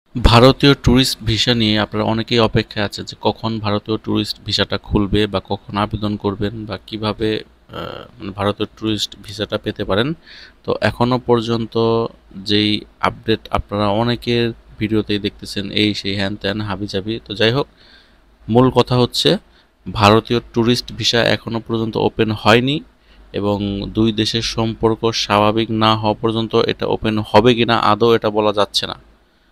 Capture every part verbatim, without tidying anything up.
ভারতীয় tourist visa নিয়ে আপনারা অনেকেই অপেক্ষায় আছে যে কখন ভারতীয় ট্যুরিস্ট ভিসাটা খুলবে বা কখন আবেদন করবেন বা কিভাবে আহ, মানে ভারতীয় ট্যুরিস্ট ভিসাটা পেতে পারেন। তো এখনো পর্যন্ত যেই আপডেট আপনারা অনেকের ভিডিওতেই দেখতেছেন এই সেই হ্যান ত্যান হাবিজাবি, তো যাই হোক, মূল কথা হচ্ছে ভারতীয় ট্যুরিস্ট ভিসা এখনো পর্যন্ত ওপেন হয়নি এবং দুই দেশের সম্পর্ক স্বাভাবিক না হওয়া পর্যন্ত এটা ওপেন হবে কিনা আদৌ এটা বলা যাচ্ছে না।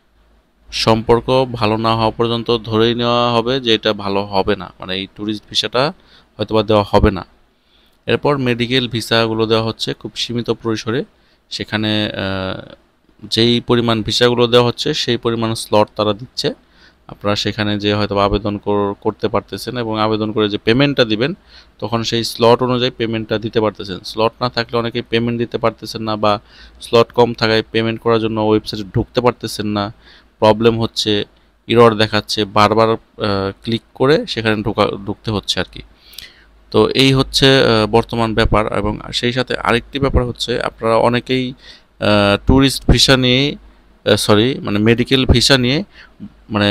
সম্পর্ক ভালো না হওয়া পর্যন্ত ধরেই নেওয়া হবে যে এটা ভালো হবে না, মানে এই ট্যুরিস্ট ভিসাটা হয়তোবা দেওয়া হবে না। এরপর মেডিকেল ভিসাগুলো দেওয়া হচ্ছে খুব সীমিত পরিসরে। সেখানে আহ, যেই পরিমাণ ভিসাগুলো দেওয়া হচ্ছে সেই পরিমাণ স্লট তারা দিচ্ছে। আপনারা সেখানে যে হয়তো আবেদন কর- করতে পারতেছেন এবং আবেদন করে যে পেমেন্টটা দিবেন তখন সেই স্লট অনুযায়ী পেমেন্টটা দিতে পারতেছেন। স্লট না থাকলে অনেকেই পেমেন্ট দিতে পারতেছেন না, বা স্লট কম থাকায় পেমেন্ট করার জন্য ওয়েবসাইটে ঢুকতে পারতেছেন না, প্রবলেম হচ্ছে, ইরর দেখাচ্ছে, বারবার ক্লিক করে সেখানে ঢোকা ঢুকতে হচ্ছে আর কি। তো এই হচ্ছে আহ, বর্তমান ব্যাপার। এবং সেই সাথে আরেকটি ব্যাপার হচ্ছে আপনারা অনেকেই ট্যুরিস্ট ভিসা নিয়ে, সরি মানে মেডিকেল ভিসা নিয়ে, মানে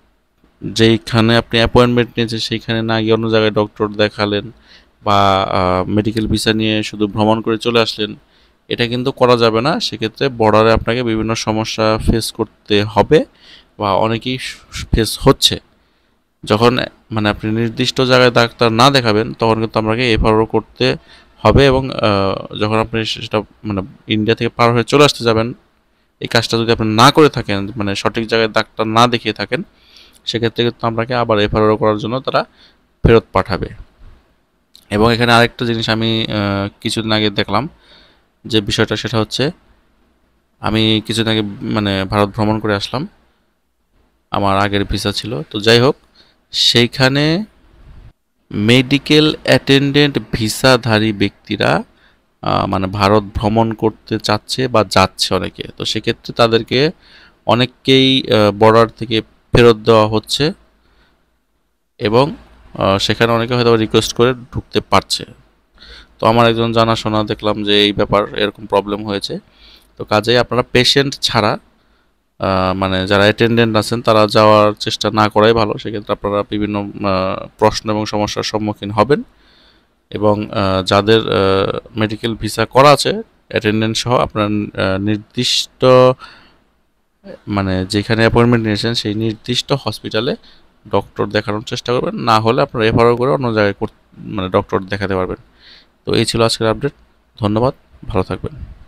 যেইখানে আপনি অ্যাপয়েন্টমেন্ট নিয়েছেন সেইখানে না গিয়ে অন্য জায়গায় ডক্টর দেখালেন, বা মেডিকেল ভিসা নিয়ে শুধু ভ্রমণ করে চলে আসলেন, এটা কিন্তু করা যাবে না। সেক্ষেত্রে বর্ডারে আপনাকে বিভিন্ন সমস্যা ফেস করতে হবে বা অনেকেই ফেস হচ্ছে। যখন মানে আপনি নির্দিষ্ট জায়গায় ডাক্তার না দেখাবেন তখন কিন্তু আপনাকে এফআরও করতে হবে। এবং আহ, যখন আপনি সেটা মানে ইন্ডিয়া থেকে পার হয়ে চলে আসতে যাবেন, এই কাজটা যদি আপনি না করে থাকেন, মানে সঠিক জায়গায় ডাক্তার না দেখিয়ে থাকেন, সেক্ষেত্রে কিন্তু আপনাকে আবার এফআরও করার জন্য তারা ফেরত পাঠাবে। এবং এখানে আরেকটা জিনিস আমি আহ, কিছুদিন আগে দেখলাম যে বিষয়টা, সেটা হচ্ছে আমি কিছুদিন আগে মানে ভারত ভ্রমণ করে আসলাম, আমার আগের ভিসা ছিল। তো যাই হোক, সেইখানে মেডিকেল অ্যাটেন্ডেন্ট ভিসাধারী ব্যক্তিরা আহ, মানে ভারত ভ্রমণ করতে চাচ্ছে বা যাচ্ছে অনেকে, তো সেক্ষেত্রে তাদেরকে অনেককেই বর্ডার থেকে ফেরত দেওয়া হচ্ছে। এবং আহ, সেখানে অনেকে হয়তো রিকোয়েস্ট করে ঢুকতে পারছে। তো আমার একজন জানাশোনা দেখলাম যে এই ব্যাপার এরকম প্রবলেম হয়েছে। তো কাজেই আপনারা পেশেন্ট ছাড়া আহ, মানে যারা অ্যাটেন্ডেন্ট আছেন তারা যাওয়ার চেষ্টা না করাই ভালো। সেক্ষেত্রে আপনারা বিভিন্ন আহ, প্রশ্ন এবং সমস্যার সম্মুখীন হবেন। এবং আহ, যাদের মেডিকেল ভিসা করা আছে অ্যাটেন্ডেন্ট সহ, আপনার আহ, নির্দিষ্ট মানে যেখানে অ্যাপয়েন্টমেন্ট নিয়েছেন সেই নির্দিষ্ট হসপিটালে ডক্টর দেখানোর চেষ্টা করবেন, না হলে আপনারা রেফারও করে অন্য জায়গায় কর- মানে ডক্টর দেখাতে পারবেন। তো এই ছিল আজকের আপডেট। ধন্যবাদ, ভালো থাকবেন।